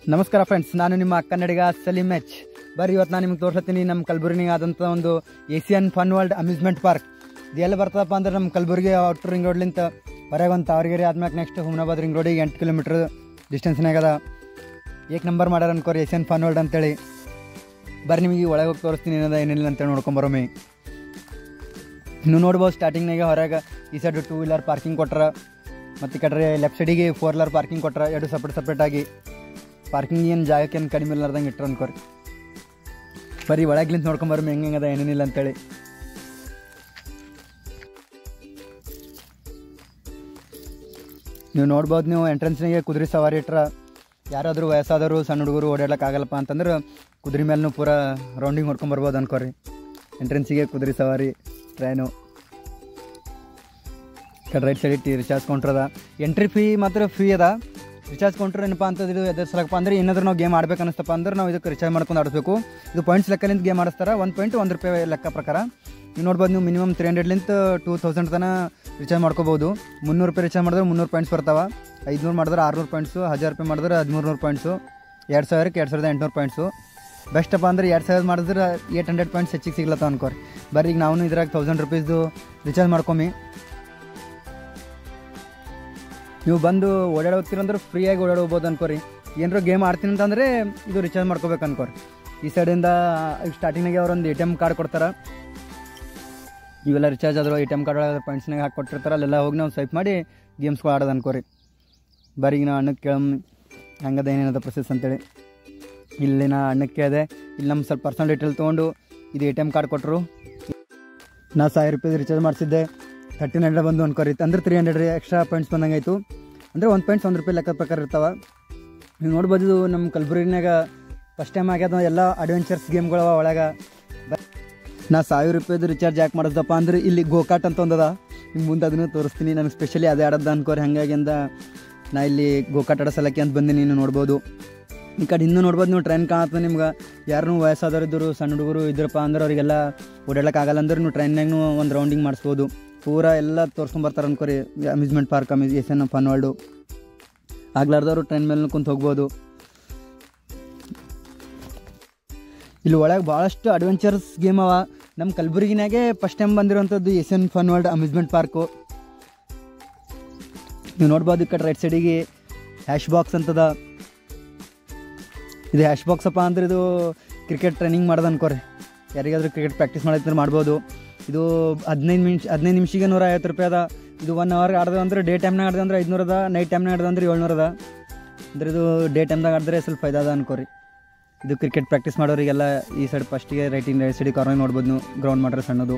ನಮಸ್ಕಾರ ಫ್ರೆಂಡ್ಸ್, ನಾನು ನಿಮ್ಮ ಕನ್ನಡಿಗ ಸಲೀಮ್ ಎಚ್. ಬರ್ರಿ, ಇವತ್ತು ನಾನು ನಿಮ್ಗೆ ತೋರಿಸ್ತೀನಿ ನಮ್ಮ ಕಲಬುರಗಿಗೆ ಆದಂಥ ಒಂದು Asian fun world amusement park. ಇದು ಎಲ್ಲಿ ಬರ್ತದಪ್ಪ ಅಂದ್ರೆ ನಮ್ಮ ಕಲಬುರಗಿ ಔಟರ್ ರಿಂಗ್ ರೋಡ್ಲಿಂತ ಹೊರಗೆ ಒಂದು ತಾವರ್ಗೆರೆ ಆದ್ಮೇಲೆ ನೆಕ್ಸ್ಟ್ ಹುಮನಾಬಾದ್ ರಿಂಗ್ ರೋಡಿಗೆ 8 ಕಿಲೋಮೀಟ್ರ್ ಡಿಸ್ಟೆನ್ಸ್ನಾಗ ಅದ. ಏಕ್ ನಂಬರ್ ಮಾಡ್ಯಾರ ಅನ್ಕೋರಿ ಏಷಿಯನ್ ಫನ್ ವರ್ಲ್ಡ್ ಅಂತೇಳಿ. ಬರ್ರಿ, ನಿಮಗೆ ಒಳಗೆ ಹೋಗಿ ತೋರಿಸ್ತೀನಿ ಏನದ ಏನಿಲ್ಲ ಅಂತೇಳಿ ನೋಡ್ಕೊಂಬರೋಮಿ. ನೀವು ನೋಡ್ಬೋದು ಸ್ಟಾರ್ಟಿಂಗ್ನಾಗೆ ಹೊರಗೆ ಈ ಸೈಡ್ 2 ವೀಲರ್ ಪಾರ್ಕಿಂಗ್ ಕೊಟ್ರ, ಮತ್ತು ಈ ಕಡೆ ಲೆಫ್ಟ್ ಸೈಡಿಗೆ 4 ವೀಲರ್ ಪಾರ್ಕಿಂಗ್ ಕೊಟ್ರ. ಎರಡು ಸಪ್ರೇಟಾಗಿ ಪಾರ್ಕಿಂಗ್ ಏನು ಜಾಗಕ್ಕೆ ಏನು ಕಡಿಮೆ ಇಲ್ಲಾರ್ದಂಗೆ ಇಟ್ಟರು ಅನ್ಕೋರಿ. ಬರೀ ಒಳಗ್ಲಿಂತ ನೋಡ್ಕೊಂಬರ್ಮಿ ಹೆಂಗದ ಏನೇನಿಲ್ಲ ಅಂತೇಳಿ. ನೀವು ನೋಡ್ಬೋದು, ನೀವು ಎಂಟ್ರೆನ್ಸ್ನಾಗೆ ಕುದುರೆ ಸವಾರಿ ಇಟ್ರ ಯಾರಾದರೂ ವಯಸ್ಸಾದವರು ಸಣ್ಣ ಹುಡುಗರು ಓಡಾಡೋಕ್ಕಾಗಲ್ಲಪ್ಪ ಅಂತಂದ್ರೆ ಕುದುರೆ ಮೇಲೂ ಪೂರ ರೌಂಡಿಂಗ್ ಹೊಡ್ಕೊಂಬರ್ಬೋದು ಅನ್ಕೋರಿ. ಎಂಟ್ರೆನ್ಸಿಗೆ ಕುದುರೆ ಸವಾರಿ, ಟ್ರೈನು. ಕಡೆ ರೈಟ್ ಸೈಡ್ ಇಟ್ಟು ರಿಚಾರ್ಜ್ ಕೌಂಟ್ರದ. ಎಂಟ್ರಿ ಫೀ ಮಾತ್ರ ಫ್ರೀ ಅದ. ರಿಚಾರ್ಜ್ ಕೌಂಟ್ರ್ ಏನಪ್ಪ ಅಂತಂದ್ರೆ ಎದ್ರ ಸಲಕಪ್ಪ ಅಂದ್ರೆ ಏನಾದರೂ ನಾವು ಗೇಮ್ ಆಡ್ಬೇಕು ಅನಿಸ್ತಪ್ಪ ಅಂದ್ರೆ ನಾವು ಇದಕ್ಕೆ ರಿಚಾರ್ಜ್ ಮಾಡ್ಕೊಂಡು ಆಡಿಸ್ಬೇಕು. ಇದು ಪಾಯಿಂಟ್ಸ್ ಲೆಕ್ಕಲಿಂದ ಗೇಮ್ ಆಡಿಸ್ತಾರೆ. 1 ಪಾಯಿಂಟ್ ₹1 ಲೆಕ್ಕ ಪ್ರಕಾರ. ನೀವು ನೋಡ್ಬೋದು, ನೀವು ಮಿನಿಮಮ್ 300 2000 ತನಕ ರಿಚಾರ್ಜ್ ಮಾಡ್ಕೋಬೋದು. ₹300 ರಿಚಾರ್ಜ್ ಮಾಡಿದ್ರೆ 300 ಪಾಯಿಂಟ್ಸ್ ಬರ್ತಾವೆ. 500 ಮಾಡಿದ್ರೆ 600 ಪಾಯಿಂಟ್ಸು. 1000 ಮಾಡಿದ್ರೆ 1300 ಪಾಯಿಂಟ್ಸು. 2000ಕ್ಕೆ 2800 ಪಾಯಿಂಟ್ಸು. ಬೆಸ್ಟಪ್ಪ ಅಂದ್ರೆ 2000 ಮಾಡಿದ್ರೆ 800 ಪಾಯಿಂಟ್ಸ್ ಹೆಚ್ಚಿಗೆ ಸಿಗ್ಲತ್ತ ಅನ್ಕೋರಿ. ಬರ್ರಿ, ಈಗ ನಾವು ಇದ್ರಾಗ ₹1000 ರಿಚಾರ್ಜ್ ಮಾಡ್ಕೊಮಿ. ನೀವು ಬಂದು ಓಡಾಡಿ ಹೋಗ್ತೀರಂದ್ರೆ ಫ್ರೀಯಾಗಿ ಓಡಾಡಿ ಹೋಗ್ಬೋದು ಅನ್ಕೋರಿ. ಏನಾರು ಗೇಮ್ ಆಡ್ತೀನಿ ಅಂತಂದರೆ ಇದು ರಿಚಾರ್ಜ್ ಮಾಡ್ಕೋಬೇಕು ಅನ್ಕೋರಿ. ಈ ಸೈಡಿಂದ ಸ್ಟಾರ್ಟಿಂಗಿಗೆ ಅವರೊಂದು ATM ಕಾರ್ಡ್ ಕೊಡ್ತಾರೆ. ಇವೆಲ್ಲ ರಿಚಾರ್ಜ್ ಆದರೂ ATM ಕಾರ್ಡ್ ಒಳಗೆ ಪಾಯಿಂಟ್ಸ್ನಾಗ ಹಾಕಿ ಕೊಟ್ಟಿರ್ತಾರೆ. ಅಲ್ಲೆಲ್ಲ ಹೋಗಿ ನಾವು ಸ್ವೈಪ್ ಮಾಡಿ ಗೇಮ್ಸ್ಗಳು ಆಡೋದು ಅನ್ಕೋರಿ. ಬರೀ ಈಗ ನಾ ಅಣ್ಣಕ್ಕೆ ಕೇಳಮ್ ಹೆಂಗದ ಏನೇನದ ಪ್ರೊಸೆಸ್ ಅಂತೇಳಿ. ಇಲ್ಲಿ ನಾ ಅಣ್ಣಕ್ಕೆ ಕೇಳಿದೆ. ಇಲ್ಲಿ ನಮ್ಮ ಸ್ವಲ್ಪ ಪರ್ಸನಲ್ ಡೀಟೇಲ್ ತೊಗೊಂಡು ಇದು ATM ಕಾರ್ಡ್ ಕೊಟ್ಟರು. ನಾ ₹1000 ರಿಚಾರ್ಜ್ ಮಾಡಿಸಿದ್ದೆ. 1300 ಬಂದು ಅನ್ಕೋರಿ. ಅಂದ್ರೆ 300 ಎಕ್ಸ್ಟ್ರಾ ಪಾಯಿಂಟ್ಸ್ ಬಂದಂಗೆ ಆಯಿತು. ಅಂದರೆ 1 ಪಾಯಿಂಟ್ ₹100 ಲೆಕ್ಕದ ಪ್ರಕಾರ ಇರ್ತಾವೆ. ನೀವು ನೋಡ್ಬೋದು, ಇದು ನಮ್ಮ ಕಲಬುರಗಿನಾಗ ಫಸ್ಟ್ ಟೈಮ್ ಆಗ್ಯದ ಎಲ್ಲ ಅಡ್ವೆಂಚರ್ಸ್ ಗೇಮ್ಗಳವ ಒಳಗೆ. ನಾ ₹1000 ರಿಚಾರ್ಜ್ ಯಾಕೆ ಮಾಡಿಸ್ದಪ್ಪ ಅಂದ್ರೆ ಇಲ್ಲಿ ಗೋಕಾಟ್ ಅಂತ ಒಂದದ. ನಿಮ್ಮ ಮುಂದೆ ಅದನ್ನು ತೋರಿಸ್ತೀನಿ. ನನಗೆ ಸ್ಪೆಷಲಿ ಅದೇ ಆಡೋದ ಅನ್ಕೋರಿ. ಹಾಗಾಗಿ ಅಂದ ನಾ ಇಲ್ಲಿ ಗೋಕಾಟ್ ಆಡೋ ಸಲಕ್ಕೆ ಅಂತ ಬಂದು ನೀನು ನೋಡ್ಬೋದು. ಈ ಕಡೆ ಇನ್ನೂ ನೋಡ್ಬೋದು, ನೀವು ಟ್ರೈನ್ ಕಾಣುತ್ತೆ ನಿಮ್ಗೆ. ಯಾರು ವಯಸ್ಸಾದವರು ಇದ್ದರು, ಸಣ್ಣ ಹುಡುಗರು ಇದ್ರಪ್ಪ ಅಂದ್ರೆ ಅವರಿಗೆಲ್ಲ ಓಡಾಡೋಕ್ಕಾಗಲ್ಲ ಅಂದ್ರೆ ನೀವು ಟ್ರೈನ್ನಾಗೂ ಒಂದು ರೌಂಡಿಂಗ್ ಮಾಡಿಸ್ಬೋದು. ಪೂರ ಎಲ್ಲ ತೋರಿಸ್ಕೊಂಬರ್ತಾರೆ ಅನ್ಕೋರಿ. Amusement park, Asian fun world. ಆಗ್ಲಾರ್ದವರು ಟ್ರೈನ್ ಮೇಲೆ ಕುಂತು ಹೋಗ್ಬೋದು. ಇಲ್ಲಿ ಒಳಗೆ ಭಾಳಷ್ಟು ಅಡ್ವೆಂಚರ್ಸ್ ಗೇಮ್ ಅವ. ನಮ್ಮ ಕಲಬುರಗಿನಾಗೆ ಫಸ್ಟ್ ಟೈಮ್ ಬಂದಿರೋಂಥದ್ದು Asian fun world amusement park. ನೀವು ನೋಡ್ಬೋದು, ಈ ಕಡೆ ರೈಟ್ ಸೈಡಿಗೆ ಹ್ಯಾಶ್ ಬಾಕ್ಸ್ ಅಂತದ. ಇದು ಹ್ಯಾಶ್ ಬಾಕ್ಸ್ ಅಪ್ಪ ಅಂದ್ರೆ ಇದು ಕ್ರಿಕೆಟ್ ಟ್ರೈನಿಂಗ್ ಮಾಡೋದು ಅನ್ಕೋರಿ. ಯಾರಿಗಾದ್ರೂ ಕ್ರಿಕೆಟ್ ಪ್ರಾಕ್ಟೀಸ್ ಮಾಡಿದ್ರೆ ಮಾಡ್ಬೋದು. ಇದು 15 ನಿಮಿಷಕ್ಕೆ ₹150 ಅದ. ಇದು 1 ಅವರ್ ಆಡ್ದೆ ಅಂದ್ರೆ ಡೇ ಟೈಮ್ನಾಗ ಆಡ್ದೆ ಅಂದ್ರೆ 500 ಅದ. ನೈಟ್ ಟೈಮ್ನಾಗ ಆಡ್ದೆ ಅಂದ್ರೆ 700 ಅದ. ಅಂದ್ರೆ ಇದು ಡೇ ಟೈಮ್ದಾಗ ಆಡಿದ್ರೆ ಸ್ವಲ್ಪ ಫೈದಾ ಅದ ಅನ್ಕೋರಿ. ಇದು ಕ್ರಿಕೆಟ್ ಪ್ರಾಕ್ಟೀಸ್ ಮಾಡೋರಿಗೆಲ್ಲ ಈ ಸೈಡ್ ಫಸ್ಟಿಗೆ ರೈಟ್ ಸೈಡಿಗೆ ಕಾರ್ನಾಗ ನೋಡ್ಬೋದು ನೀವು. ಗ್ರೌಂಡ್ ಮಾಡ್ರೆ ಸಣ್ಣದು.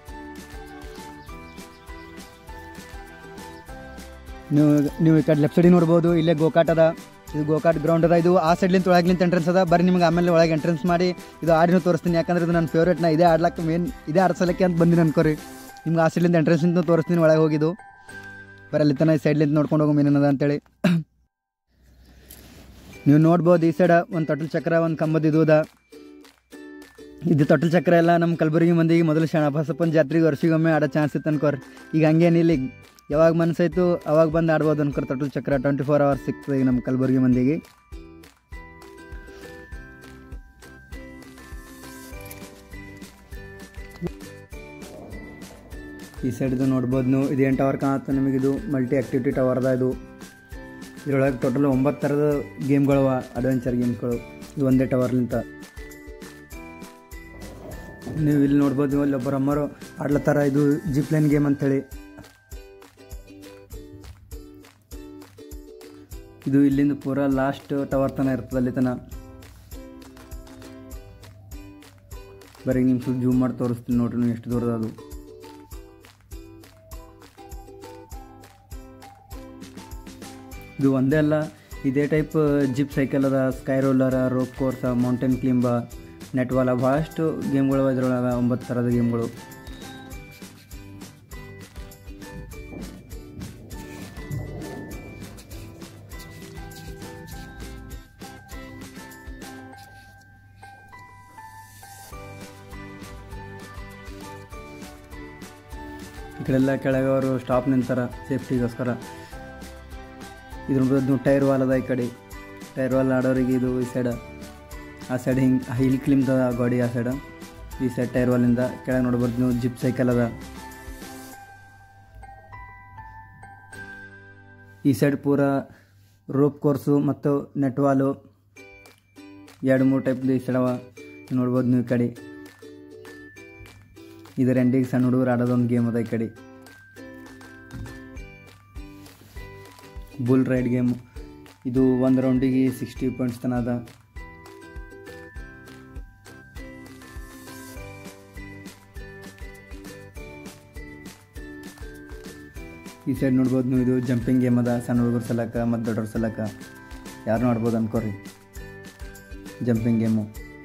ನೀವು ಈ ಕಡೆ ಲೆಫ್ಟ್ ಸೈಡಿಗೆ ನೋಡ್ಬೋದು, ಇಲ್ಲೇ ಗೋಕಾಟ್ ಅದ. ಇದು ಗೋಕಾಟ್ ಗ್ರೌಂಡ್ ಅದ. ಇದು ಆ ಸೈಡ್ಲಿಂತ ಒಳಗ್ಲಿಂತ ಎಂಟ್ರೆನ್ಸ್ ಅದ. ಬರೀ ನಿಮ್ಗೆ ಆಮೇಲೆ ಒಳಗೆ ಎಂಟ್ರೆನ್ಸ್ ಮಾಡಿ ಇದು ಆಡಿನೂ ತೋರಿಸ್ತೀನಿ. ಯಾಕಂದ್ರೆ ಇದು ನನ್ನ ಫೇವ್ರೇಟ್. ನಾ ಇದೇ ಆಡ್ಲಕ್ಕೆ ಇದೇ ಆಡ್ಸಲಕ್ಕೆ ಅಂತ ಬಂದಿನಿ ಅನ್ಕೋರಿ. ನಿಮ್ಗೆ ಆ ಸೈಡ್ಲಿಂದ ಎಂಟ್ರೆನ್ಸ್ಲಿಂತ ತೋರಿಸ್ತೀನಿ ಒಳಗೆ ಹೋಗಿದ್ದು. ಬರೀ ಅಲ್ಲಿ ತನಕ ಈ ಸೈಡ್ಲಿಂತ ನೋಡ್ಕೊಂಡು ಹೋಗೋ ಏನೇನದ ಅಂತೇಳಿ. ನೀವು ನೋಡ್ಬೋದು, ಈ ಸೈಡ ಒಂದು ತೊಟ್ಟಲ್ ಚಕ್ರ, ಒಂದು ಕಂಬದ ಇದು ಅದ. ಇದು ತೊಟ್ಟಲ್ ಚಕ್ರ ಎಲ್ಲ ನಮ್ಮ ಕಲಬುರಗಿ ಮಂದಿಗೆ ಮೊದಲು ಶರಣಬಸಪ್ಪನ ಜಾತ್ರೆಗೆ ವರ್ಷಿಗೊಮ್ಮೆ ಆಡೋ ಚಾನ್ಸ್ ಇತ್ತು ಅನ್ಕೋರಿ. ಈಗ ಹಂಗೇನಿಲ್ಲ. ಯಾವಾಗ ಮನಸ್ಸಾಯ್ತು ಅವಾಗ ಬಂದು ಆಡ್ಬೋದು ಅನ್ಕೋರಿ. ತೊಟ್ಟಲ್ ಚಕ್ರ 24 hours ಸಿಗ್ತದೆ ಈಗ ನಮ್ಮ ಕಲಬುರಗಿ ಮಂದಿಗೆ. ಈ ಸೈಡ್ದು ನೋಡ್ಬೋದು ನೀವು. ಇದು 8 ಟವರ್ ಕಾಣುತ್ತೆ ನಿಮಗಿದು. ಮಲ್ಟಿ ಆ್ಯಕ್ಟಿವಿಟಿ ಟವರ್ ಅದ ಇದು. ಇದರೊಳಗೆ ಟೋಟಲ್ 9 ಥರದ ಗೇಮ್ಗಳವ, ಅಡ್ವೆಂಚರ್ ಗೇಮ್ಸ್ಗಳು. ಇದು ಒಂದೇ ಟವರ್ಲಿಂತ. ನೀವು ಇಲ್ಲಿ ನೋಡ್ಬೋದು, ನೀವು ಅಲ್ಲಿ ಒಬ್ಬರು ಅಮ್ಮರು ಆಡ್ಲತ್ತಾರ. ಇದು ಜಿಪ್ ಲೈನ್ ಗೇಮ್ ಅಂಥೇಳಿ. ಇದು ಇಲ್ಲಿಂದ ಪೂರ ಲಾಸ್ಟ್ ಟವರ್ ತನಕ ಇರ್ತದೆ, ಅಲ್ಲಿ ತನಕ. ಬರೀ ನಿಮ್ಗೆ ಜೂಮ್ ಮಾಡಿ ತೋರಿಸ್ತೀನಿ ನೋಡ್ರಿ ನೀವು ಎಷ್ಟು ದೂರದ ಅದು. ಇದು ಒಂದೇ ಅಲ್ಲ, ಇದೇ ಟೈಪ್ ಜಿಪ್ ಸೈಕಲ್ ಅದ, sky roller, rope course, mountain climb, net wall, ಭಾಳಷ್ಟು ಗೇಮ್ಗಳು ಇದ್ರೊಳಗೆ. 9 ಥರದ ಗೇಮ್ಗಳು. ಈ ಕಡೆಲ್ಲ ಕೆಳಗೆ ಅವರು ಸ್ಟಾಪ್ ನಿಂತಾರ ಸೇಫ್ಟಿಗೋಸ್ಕರ. ಇದ್ರ ಟೈರ್ ವಾಲ್ ಅದ. ಈ ಕಡೆ ಟೈರ್ ವಾಲ್ ಆಡೋರಿಗೆ ಇದು ಈ ಸೈಡ್ ಆ ಸೈಡ್ ಹಿಂಗೆ ಹಿಲ್ ಕ್ಲಿಮ್ದ ಗಾಡಿ ಆ ಸೈಡ್ ಈ ಸೈಡ್ ಟೈರ್ ವಾಲಿಂದ ಕೆಳಗೆ ನೋಡ್ಬೋದು ನೀವು ಜಿಪ್ ಸೈಕಲ್ ಅದ. ಈ ಸೈಡ್ ಪೂರ ರೋಪ್ ಕೋರ್ಸು ಮತ್ತು ನೆಟ್ ವಾಲು 2-3 ಟೈಪ್ದು ಈ ಸೈಡ್ ಅವ ನೋಡ್ಬೋದು ನೀವು. ಈ ಕಡೆ ಇದರ ಎಂಡಿಗೆ ಸಣ್ಣ ಹುಡುಗರು ಆಡೋದೊಂದು ಗೇಮ್ ಅದ. ಈ ಕಡೆ ಬುಲ್ ರೈಡ್ ಗೇಮು, ಇದು ಒಂದು ರೌಂಡಿಗೆ 60 ಪಾಯಿಂಟ್ಸ್ ತನ ಅದ. ಈ ಸೈಡ್ ನೋಡ್ಬೋದು ನೀವು, ಇದು ಜಂಪಿಂಗ್ ಗೇಮ್ ಅದ. ಸಣ್ಣ ಹುಡುಗರ ಸಲಕ ಮತ್ತು ದೊಡ್ಡವ್ರ ಸಲಕ ಯಾರು ನೋಡ್ಬೋದು ಅನ್ಕೋರಿ. ಜಂಪಿಂಗ್ ಗೇಮು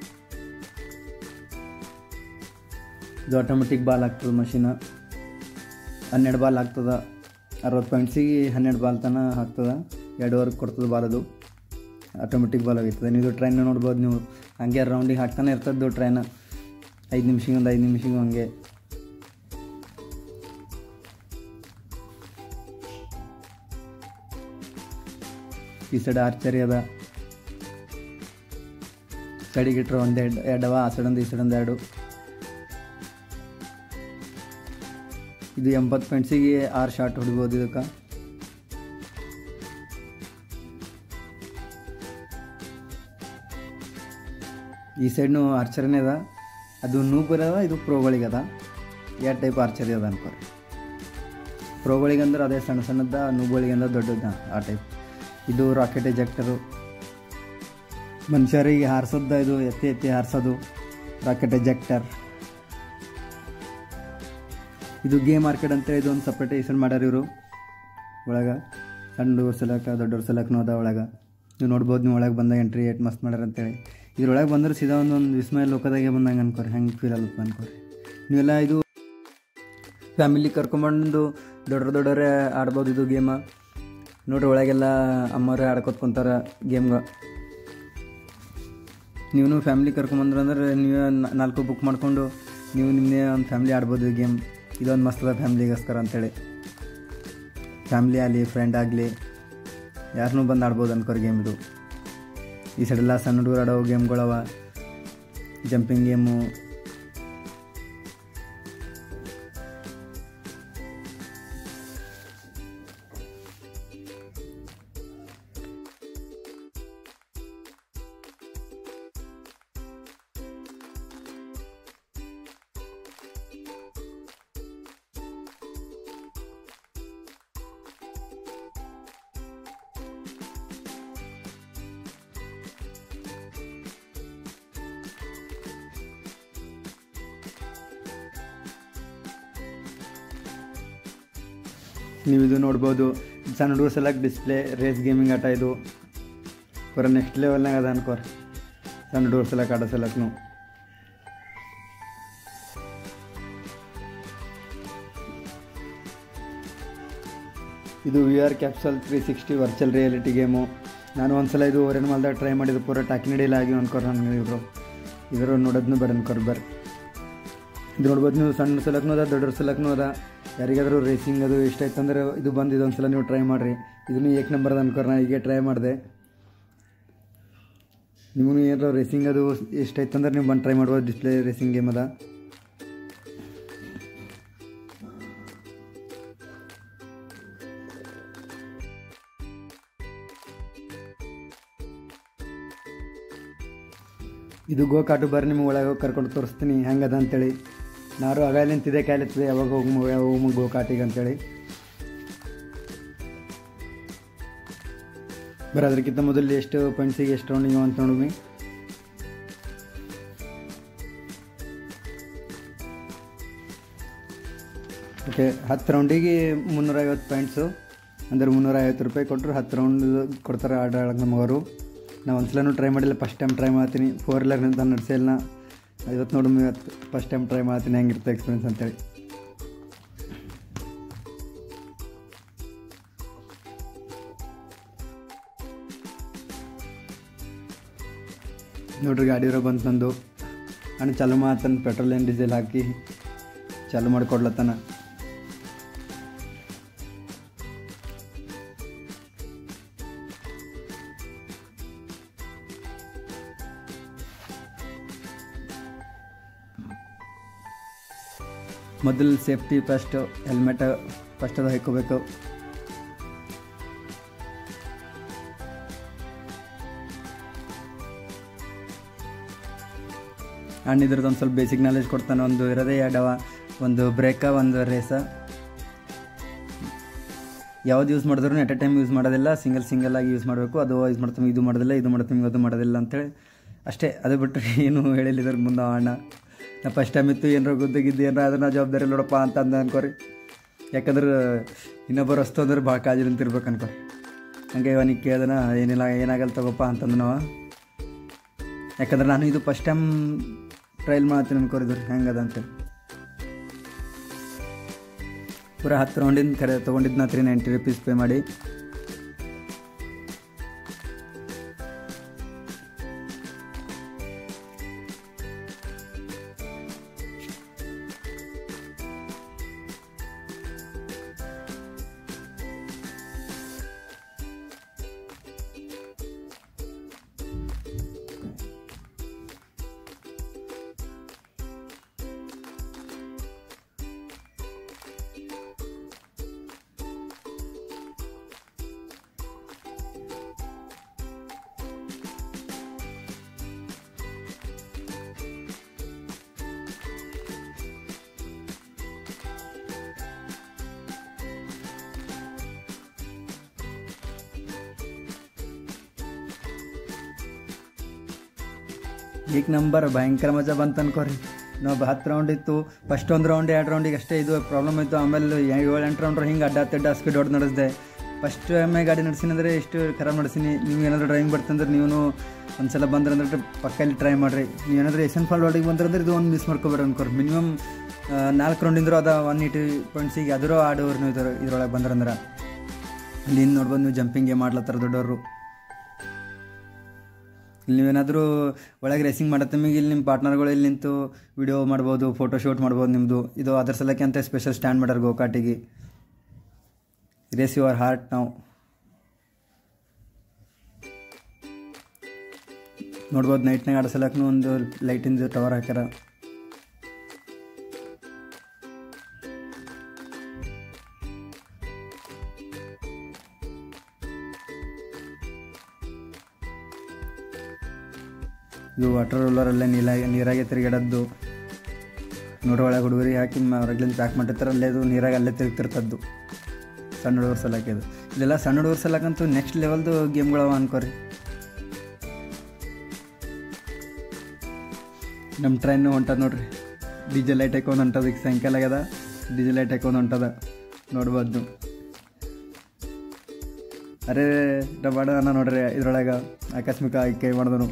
ಇದು ಆಟೋಮೆಟಿಕ್ ಬಾಲ್ ಆಗ್ತದೆ. ಮಷೀನ್ 12 ಬಾಲ್ ಆಗ್ತದೆ. 60 ಪಾಯಿಂಟ್ಸಿಗೆ 12 ಬಾಲ್ ತನಕ ಹಾಕ್ತದೆ. 2 ಓವರ್ಗೆ ಕೊಡ್ತದೆ ಬಾಲ್. ಅದು ಆಟೋಮೆಟಿಕ್ ಬಾಲ್ ಆಗಿರ್ತದೆ. ನೀವು ಟ್ರೈನ್ ನೋಡ್ಬೋದು ನೀವು, ಹಂಗೆ ರೌಂಡಿಗೆ ಹಾಕ್ತಾನೆ ಇರ್ತದ್ದು ಟ್ರೈನ್. 5 ನಿಮಿಷಕ್ಕೆ 5 ನಿಮಿಷಕ್ಕೆ ಹಂಗೆ. ಈ ಸೈಡ್ ಆರ್ಚರಿ ಅದ. ಸೈಡಿಗೆ ಇಟ್ಟರೆ 1-2 ಅವ. ಆ ಸೈಡ್ ಒಂದು ಈ ಸೈಡ್ ಒಂದು 2. ಇದು 80 ಪಾಯಿಂಟ್ಸಿಗೆ 6 ಶಾಟ್ ಹೊಡಿಬೋದು ಇದಕ್ಕೆ. ಈ ಸೈಡ್ನು ಆರ್ಚರಿನೇ ಅದ. ಅದು ನೂಬರ್ ಅದ, ಇದು ಪ್ರೋಗಳಿಗೆ ಅದ. 2 ಟೈಪ್ ಆರ್ಚರಿ ಅದ ಅನ್ಕೋರಿ. ಪ್ರೋಗಳಿಗೆ ಅಂದ್ರೆ ಅದೇ ಸಣ್ಣ ಸಣ್ಣದ, ನೂಬಳಿಗೆ ಅಂದ್ರೆ ದೊಡ್ಡದ ಆ ಟೈಪ್. ಇದು ರಾಕೆಟ್ ಎಜೆಕ್ಟರು, ಮನುಷ್ಯರಿಗೆ ಹಾರಿಸೋದ. ಇದು ಎತ್ತಿ ಎತ್ತಿ ಹಾರಿಸೋದು ರಾಕೆಟ್ ಎಜೆಕ್ಟರ್. ಇದು ಗೇಮ್ ಮಾರ್ಕೆಟ್ ಅಂತೇಳಿ ಇದೊಂದು ಸಪ್ರೇಟ್ ಹೆಸರು ಮಾಡ್ಯಾರ ಇವರು. ಒಳಗೆ ಸಣ್ಣ ಹುಡುಗರ ಸಲಕ ದೊಡ್ಡವ್ರ ಸಲಕನೂ ಅದ ಒಳಗೆ. ನೀವು ನೋಡ್ಬೋದು ನೀವು ಒಳಗೆ ಬಂದಾಗ ಎಂಟ್ರಿ ಏಟ್ ಮಸ್ತ್ ಮಾಡ್ಯಾರ ಅಂತೇಳಿ. ಇದ್ರೊಳಗೆ ಬಂದ್ರೆ ಸೀದಾ ಒಂದು ವಿಸ್ಮಯ ಲೋಕದಾಗೆ ಬಂದಂಗೆ ಅನ್ಕೋರಿ. ಹೆಂಗೆ ಫೀಲ್ ಆಗುತ್ತೆ ಅನ್ಕೋರಿ ನೀವೆಲ್ಲ. ಇದು ಫ್ಯಾಮಿಲಿ ಕರ್ಕೊಂಬಂದು ದೊಡ್ಡವರೇ ಆಡ್ಬೋದು ಇದು ಗೇಮ. ನೋಡ್ರಿ ಒಳಗೆಲ್ಲ ಅಮ್ಮರೇ ಆಡ್ಕೊತ ಕುಂತಾರೆ ಗೇಮ್ಗೆ. ನೀವು ಫ್ಯಾಮಿಲಿ ಕರ್ಕೊಂಬಂದ್ರೆ ಅಂದ್ರೆ ನೀವೇ 4 ಬುಕ್ ಮಾಡಿಕೊಂಡು ನೀವು ನಿಮ್ಮದೇ ಒಂದು ಫ್ಯಾಮಿಲಿ ಆಡ್ಬೋದು ಈ ಗೇಮ್. ಇದೊಂದು ಮಸ್ತ್ ಅದ ಫ್ಯಾಮ್ಲಿಗೋಸ್ಕರ ಅಂತೇಳಿ. ಫ್ಯಾಮ್ಲಿ ಆಗಲಿ ಫ್ರೆಂಡ್ ಆಗಲಿ ಯಾರನ್ನೂ ಬಂದು ಆಡ್ಬೋದು ಅನ್ಕೋರಿ ಗೇಮ್ ಇದು. ಈ ಸೈಡೆಲ್ಲ ಸಣ್ಣ ಹುಡುಗರು ಆಡೋ ಗೇಮ್ಗಳವ. ಜಂಪಿಂಗ್ ಗೇಮು, ನೀವು ಇದು ನೋಡ್ಬೋದು. ಸಣ್ಣ ಹುಡುಗರು ಸಲಕ್ ಡಿಸ್ಪ್ಲೇ ರೇಸ್ ಗೇಮಿಂಗ್ ಆಟ. ಇದು ಪೂರ ನೆಕ್ಸ್ಟ್ ಲೆವೆಲ್ನಾಗ ಅದ ಅನ್ಕೋರಿ. ಸಣ್ಣ ಹುಡುಗರು ಸಲಕ್ ಆಡೋ ಸಲಕ್ನು. ಇದು VR capsule 360 virtual reality game. ನಾನು ಒಂದ್ಸಲ ಇದು ಓರೇನ್ ಮಾಲ್ದಾಗ ಟ್ರೈ ಮಾಡಿದ್ದು. ಪೂರ ಟಾಕಿನಡಿಲ್ಲ ಆಗಿ ಅನ್ಕೋರಿ ನನಗೆ. ಇವರು ನೋಡೋದನ್ನು ಬೇಡ ಅನ್ಕೋರಿ. ಬರ್ರಿ ಇದು ನೋಡ್ಬೋದು ನೀವು. ಸಣ್ಣ ಸಲಕ್ನೂ ಅದ, ದೊಡ್ಡವ್ರ ಸಲಕ್ನೂ ಅದ. ಯಾರಿಗಾದರೂ ರೇಸಿಂಗ್ ಅದು ಇಷ್ಟ ಆಯ್ತು ಅಂದರೆ ಇದು ಬಂದು ಇದೊಂದು ಸಲ ನೀವು ಟ್ರೈ ಮಾಡಿರಿ. ಇದನ್ನು 1 ನಂಬರ್ ಅದ ಅನ್ಕೋರಿ. ನಾನು ಹೀಗೆ ಟ್ರೈ ಮಾಡಿದೆ. ನಿಮಗೂ ಏನಾರ ರೇಸಿಂಗ್ ಅದು ಇಷ್ಟ ಆಯ್ತು ಅಂದ್ರೆ ನೀವು ಬಂದು ಟ್ರೈ ಮಾಡ್ಬೋದು. ಡಿಸ್ಪ್ಲೇ ರೇಸಿಂಗ್ ಗೇಮ್ ಅದ. ಇದು ಗೋಕಾಟು. ಬರ್ರಿ ನಿಮ್ಗೆ ಒಳಗೆ ಕರ್ಕೊಂಡು ತೋರಿಸ್ತೀನಿ ಹೆಂಗದ ಅಂತೇಳಿ. ನಾನು ಅಗಾಲಿ ನಿಂತಿದೆ ಕಾಯ್ಲತ್ತಿದೆ ಯಾವಾಗ ಹೋಗಿ ಗೋಕಾಟಿಗೆ ಅಂತೇಳಿ. ಬರೀ ಅದಕ್ಕಿಂತ ಮೊದಲು ಎಷ್ಟು ಪಾಯಿಂಟ್ಸಿಗೆ ಎಷ್ಟು ರೌಂಡಿಗೆ ಅಂತ ನೋಡಿದ್ವಿ. ಓಕೆ, 10 ರೌಂಡಿಗೆ 350 ಪಾಯಿಂಟ್ಸು. ಅಂದ್ರೆ 350 ರೂಪಾಯಿ ಕೊಟ್ಟರು 10 ರೌಂಡ್ ಕೊಡ್ತಾರೆ ಆಡೋಕೆ ನಮಗವರು. ನಾವು ಒಂದ್ಸಲೂ ಟ್ರೈ ಮಾಡಿಲ್ಲ, ಫಸ್ಟ್ ಟೈಮ್ ಟ್ರೈ ಮಾಡ್ತೀನಿ. 4 ವೀಲರ್ನಿಂದ ನಡೆಸಿಲ್ಲ. ಇವತ್ತು ನೋಡಿ ಫಸ್ಟ್ ಟೈಮ್ ಟ್ರೈ ಮಾಡ್ತೀನಿ ಹೆಂಗಿರುತ್ತೆ ಎಕ್ಸ್ಪೀರಿಯನ್ಸ್ ಅಂತೇಳಿ. ನೋಡ್ರಿ ಗಾಡಿ ಇರೋ ಬಂತು ನಂದು. ಅಣ್ಣ ಚಾಲು ಮಾಡ್ತಾನೆ, ಪೆಟ್ರೋಲ್ ಏನು ಡೀಸೆಲ್ ಹಾಕಿ ಚಾಲು ಮಾಡಿಕೊಡ್ಲತ್ತಾನ. ಮೊದಲು ಸೇಫ್ಟಿ ಫಸ್ಟು, ಹೆಲ್ಮೆಟ್ ಫಸ್ಟ್ ಅದು ಹಾಕ್ಕೋಬೇಕು. ಆ್ಯಂಡ್ ಇದ್ರದ್ದು ಒಂದು ಸ್ವಲ್ಪ ಬೇಸಿಕ್ ನಾಲೆಜ್ ಕೊಡ್ತಾನೆ. ಒಂದು ಇರೋದೇ ಎರಡವ, ಒಂದು ಬ್ರೇಕ, ಒಂದು ರೇಸ. ಯಾವ್ದು ಯೂಸ್ ಮಾಡಿದ್ರು ಎಟ್ ಎ ಟೈಮ್ ಯೂಸ್ ಮಾಡೋದಿಲ್ಲ, ಸಿಂಗಲ್ ಆಗಿ ಯೂಸ್ ಮಾಡಬೇಕು. ಅದು ಯೂಸ್ ಮಾಡ್ತೀವಿ, ಇದು ಮಾಡೋದಿಲ್ಲ, ಇದು ಮಾಡ್ತೀವಿ, ಅದು ಮಾಡೋದಿಲ್ಲ ಅಂತೇಳಿ ಅಷ್ಟೇ. ಅದು ಬಿಟ್ಟರೆ ಏನು ಹೇಳಿಲ್ಲ ಇದ್ರ ಮುಂದೆ ಅಣ್ಣ. ನಾ ಫಸ್ಟ್ ಟೈಮ್ ಇತ್ತು, ಏನಾರ ಗುದ್ದಾಗಿದ್ದು ಏನಾರ ಅದನ್ನ ಜವಾಬ್ದಾರಿ ನೋಡಪ್ಪ ಅಂತ ಅನ್ಕೋರಿ. ಯಾಕಂದ್ರೆ ಇನ್ನೊಬ್ಬರು ವಸ್ತು ಅಂದ್ರೆ ಭಾಳ ಕಾಳಜಿ ನಿಂತಿರ್ಬೇಕು ಅನ್ಕೋರಿ. ಹಂಗೆ ಇವನಿಗೆ ಕೇಳ್ದನ ಏನಿಲ್ಲ, ಏನಾಗಲ್ಲ ತಗೋಪ್ಪ ಅಂತಂದು ನಾವು. ಯಾಕಂದ್ರೆ ನಾನು ಇದು ಫಸ್ಟ್ ಟೈಮ್ ಟ್ರಯಲ್ ಮಾಡ್ತೀನಿ ಅನ್ಕೋರಿದ್ರು ಹೆಂಗದ ಅಂತೇಳಿ. ಪೂರ 10 ರೌಂಡಿಂದ ಕರೆ ತೊಗೊಂಡಿದ್ದು ನಾ 390 ರೂಪೀಸ್ ಪೇ ಮಾಡಿ. ಏಕ್ ನಂಬರ್ ಭಯಂಕರ ಮಜಾ ಬಂತು ಅನ್ಕೋರಿ. ನಾವು 10 ರೌಂಡ್ ಇತ್ತು. ಫಸ್ಟ್ 1 ರೌಂಡ್ 2 ರೌಂಡಿಗೆ ಅಷ್ಟೇ ಇದು ಪ್ರಾಬ್ಲಮ್ ಇತ್ತು. ಆಮೇಲೆ 7-8 ರೌಂಡ್ ಹಿಂಗೆ ಅಡ್ಡ ಸ್ಪೀಡ್ ಹೊಡೆದು ನಡೆಸಿದೆ. ಫಸ್ಟ್ ಎಮ್ಮೆ ಗಾಡಿ ನಡೆಸಿನಂದರೆ ಎಷ್ಟು ಖರಾಬ್ ನಡೆಸೀನಿ. ನೀವು ಏನಾದರೂ ಡ್ರೈವಿಂಗ್ ಬರ್ತಂದ್ರೆ ನೀವು ಒಂದು ಸಲ ಬಂದ್ರಂದ್ರೆ ಪಕ್ಕಲ್ಲಿ ಟ್ರೈ ಮಾಡಿರಿ. ನೀವು ಏನಾದರೂ ಏಷ್ಯನ್ ಫಾಲ್ ರೋಡಿಗೆ ಬಂದ್ರಂದ್ರೆ ಇದು ಒಂದು ಮಿಸ್ ಮಾಡ್ಕೊಬೇಡ ಅನ್ಕೋರಿ. ಮಿನಿಮಮ್ 4 ರೌಂಡಿಂದ್ರು ಅದು 180 ಪಾಯಿಂಟ್ಸಿಗೆ ಅದರೂ ಆಡೋರು ನೀವು ಇದ್ರೊಳಗೆ ಬಂದ್ರಂದ್ರೆ. ಇಲ್ಲಿ ನೋಡ್ಬೋದು ನೀವು ಜಂಪಿಂಗ್ ಗೇಮ್ ಮಾಡ್ಲತ್ತಾರ ದೊಡ್ಡವರು. ಇಲ್ಲಿ ನೀವೇನಾದರೂ ಒಳಗೆ ರೇಸಿಂಗ್ ಮಾಡೋ ತಮಗೆ ಇಲ್ಲಿ ನಿಮ್ಮ ಪಾರ್ಟ್ನರ್ಗಳು ಇಲ್ಲಿ ನಿಂತು ವಿಡಿಯೋ ಮಾಡ್ಬೋದು, ಫೋಟೋ ಶೂಟ್ ಮಾಡ್ಬೋದು ನಿಮ್ಮದು. ಇದು ಅದ್ರ ಸಲಕ್ಕೆ ಅಂತ ಸ್ಪೆಷಲ್ ಸ್ಟ್ಯಾಂಡ್ ಮಾಡ್ಯಾರ ಗೋಕಾಟಿಗೆ. ರೇಸ್ ಯುವರ್ ಹಾರ್ಟ್ ನಾವು ನೋಡ್ಬೋದು. ನೈಟ್ನಾಗ ಆಡೋ ಸಲಕ್ಕೂ ಒಂದು ಲೈಟಿಂದು ಟವರ್ ಹಾಕ್ಯಾರ. ಇದು ವಾಟರ್ ರೋಲರಲ್ಲೇ ನೀರಾಗೆ ತಿರುಗಾಡೋದು. ನೋಡೊಳಗೆ ಹುಡುಗರಿ ಹಾಕಿ ಹೊರಗ್ಲಿಂದ ಪ್ಯಾಕ್ ಮಾಡಿರ್ತಾರೆ. ಅಲ್ಲೇ ಅದು ನೀರಾಗೆ ಅಲ್ಲೇ ತಿರುಗ್ತಿರ್ತದ್ದು. ಸಣ್ಣ ಹುಡುಗರು ಸಲಕ್ಕೆ ಇದು. ಇಲ್ಲೆಲ್ಲ ಸಣ್ಣ ಹುಡುಗರು ಸಲಕ್ಕಂತೂ ನೆಕ್ಸ್ಟ್ ಲೆವೆಲ್ದು ಗೇಮ್ಗಳವ ಅನ್ಕೋರಿ. ನಮ್ಮ ಟ್ರೈನು ಹೊಂಟದ ನೋಡ್ರಿ. ಡಿಜೆ ಲೈಟ್ ಹಾಕೊಂಡು ಹೊಂಟದ. ಈಗ ಸಾಯಂಕಾಲ ಆಗ್ಯದ, ಡಿಜೆ ಲೈಟ್ ಹಾಕೊಂಡು ಹೊಂಟದ ನೋಡ್ಬೋದು. ಅರೇ ಡಬಾಡ ಅನ್ನ ನೋಡ್ರಿ. ಇದ್ರೊಳಗೆ ಆಕಸ್ಮಿಕ ಕೈ ಮಾಡಿದನು.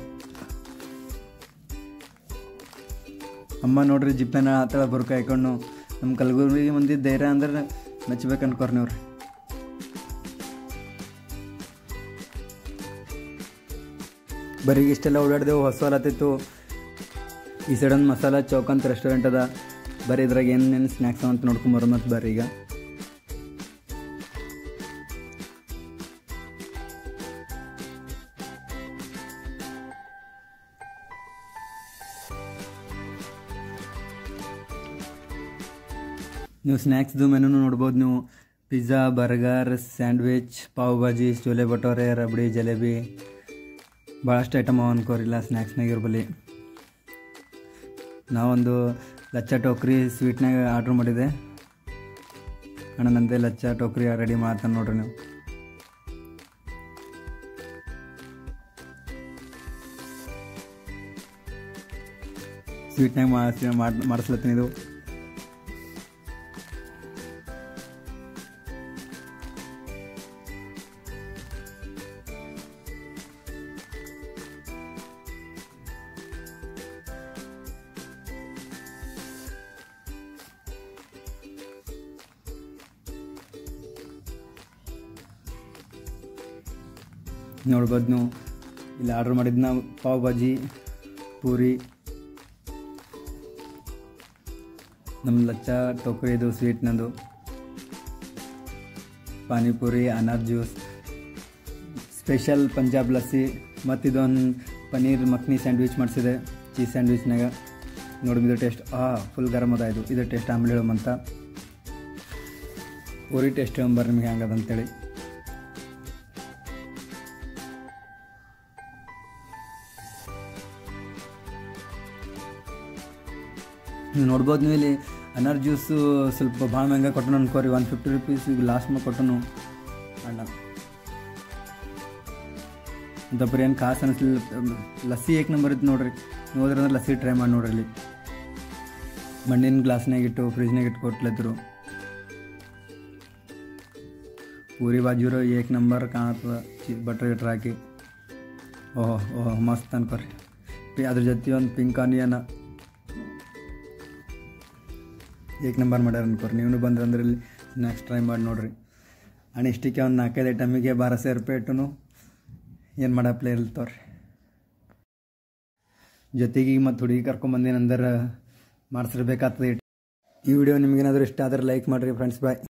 ಅಮ್ಮ ನೋಡ್ರಿ ಜಿಪ್ಪೇನ ಆ ಥರ ಬುರ್ಕ ಹಾಕೊಂಡು. ನಮ್ಮ ಕಲಬುರ್ಗಿ ಮಂದಿ ಧೈರ್ಯ ಅಂದ್ರೆ ಮೆಚ್ಚಬೇಕು ಅನ್ಕೋರಿ ನೀವ್ರಿ. ಬರೀ ಇಷ್ಟೆಲ್ಲ ಓಡಾಡ್ದೆವು. ಹೊಸ ಹೊಲತ್ತಿತ್ತು. ಈ ಸೈಡ್ ಒಂದು ಮಸಾಲ ಚೌಕ್ ಅಂತ ರೆಸ್ಟೋರೆಂಟ್ ಅದ. ಬರೀ ಇದ್ರಾಗ ಏನೇನು ಸ್ನ್ಯಾಕ್ಸ್ ಅಂತ ನೋಡ್ಕೊಂಬರೋ ಮತ್ತು ಬರ್ರಿ ಈಗ. ನೀವು ಸ್ನ್ಯಾಕ್ಸ್ದು ಮೆನು ನೋಡ್ಬೋದು. ನೀವು pizza, burger, sandwich, pav bhaji, chole bhature, rabri, jalebi ಭಾಳಷ್ಟು ಐಟಮ್ ಅವ ಅನ್ಕೋರಿಲ್ಲ ಸ್ನ್ಯಾಕ್ಸ್ನಾಗ ಇರ್ಬಲ್ಲಿ. ನಾವೊಂದು ಲಚ್ಚ ಟೋಕ್ರಿ ಸ್ವೀಟ್ನಾಗ ಆರ್ಡ್ರ್ ಮಾಡಿದೆ. ಅಣ್ಣನಂತೆ ಲಚ್ಚ ಟೋಕ್ರಿ ರೆಡಿ ಮಾಡ್ತಾನೆ ನೋಡ್ರಿ ನೀವು. ಸ್ವೀಟ್ನಾಗ ಮಾಡಿಸ್ಲತ್ತೀನಿ ಇದು. ನೋಡ್ಬೋದು ನೀವು ಇಲ್ಲಿ ಆರ್ಡ್ರ್ ಮಾಡಿದ್ನ ಪಾವ್ ಭಾಜಿ, ಪೂರಿ, ನಮ್ಮ ಲಚ್ಚ ಟೋಕ್ರಿದು ಸ್ವೀಟ್ನದು, ಪಾನಿಪುರಿ, ಅನಾರ್ ಜ್ಯೂಸ್, ಸ್ಪೆಷಲ್ ಪಂಜಾಬ್ ಲಸ್ಸಿ, ಮತ್ತು ಇದೊಂದು ಪನ್ನೀರ್ ಮಕ್ನಿ ಸ್ಯಾಂಡ್ವಿಚ್ ಮಾಡಿಸಿದೆ ಚೀಸ್ ಸ್ಯಾಂಡ್ವಿಚ್ನಾಗ. ನೋಡಿ ಇದು ಟೇಸ್ಟ್ ಫುಲ್ ಗರಮ್ ಅದ. ಇದು ಟೇಸ್ಟ್ ಆಮೇಲೆ ಹೇಳೋಮಂತ ಪೂರಿ ಟೇಸ್ಟ್ ಹೇಳಂಬರ್ರಿ ನಿಮ್ಗೆ ಹೆಂಗದ ಅಂತೇಳಿ. ನೀವು ನೋಡ್ಬೋದು, ನೀವು ಇಲ್ಲಿ ಅನಾರ್ ಜ್ಯೂಸು ಸ್ವಲ್ಪ ಭಾಳ ಮೆಹಂಗ ಕೊಟ್ಟನು ಅನ್ಕೋರಿ. 150 ರೂಪೀಸ್ ಈಗ ಲಾಸ್ಟ್ ಮಾಡಿ ಕೊಟ್ಟನು ಅಣ್ಣ. ಅಂತಪ್ಪ ಏನು ಖಾಸ್ ಅನಿಸ್ಲಿಲ್ಲ. ಲಸ್ಸಿ ಏಕ್ ನಂಬರ್ ಇತ್ತು ನೋಡ್ರಿ. ನೀವು ಹೋದ್ರೆ ಅಂದ್ರೆ ಲಸ್ಸಿ ಟ್ರೈ ಮಾಡಿ ನೋಡ್ರಿ. ಇಲ್ಲಿ ಮಣ್ಣಿನ ಗ್ಲಾಸ್ನಾಗ ಇಟ್ಟು ಫ್ರಿಜ್ನಾಗ ಇಟ್ಟು ಕೊಟ್ಲದ್ರು. ಪೂರಿ ಬಾಜೂರು ಏಕ್ ನಂಬರ್ ಕಾಣತ್ತದ. ಬಟ್ರ್ ಗಿಟ್ರ್ ಹಾಕಿ ಓಹೋ ಮಸ್ತ್ ಅನ್ಕೋರಿ. ಅದ್ರ ಜೊತೆ ಒಂದು ಪಿಂಕ್ ಆನಿಯನ್ ಏಕ್ ನಂಬರ್ ಮಾಡ್ಯಾರ ಅನ್ಕೋರಿ. ನೀವು ಬಂದ್ರೆ ಅಂದ್ರೆ ಇಲ್ಲಿ ಸ್ನ್ಯಾಕ್ಸ್ ಟ್ರೈ ಮಾಡಿ ನೋಡ್ರಿ. ಅಣ್ಣ ಇಷ್ಟಕ್ಕೆ ಒಂದು 4-5 ಐಟಮಿಗೆ 1200 ರೂಪಾಯಿ ಇಟ್ಟು ಏನು ಮಾಡಪ್ಲೇ ಇರ್ತವ್ರಿ. ಜೊತೆಗೆ ಮತ್ತು ಹುಡುಗಿ ಕರ್ಕೊಂಬಂದೇನಂದ್ರೆ ಮಾಡಿಸಿರ್ಬೇಕಾಗ್ತದೆ. ಈ ವಿಡಿಯೋ ನಿಮಗೇನಾದರೂ ಇಷ್ಟ ಆದರೆ ಲೈಕ್ ಮಾಡಿರಿ ಫ್ರೆಂಡ್ಸ್. ಬಾಯ್.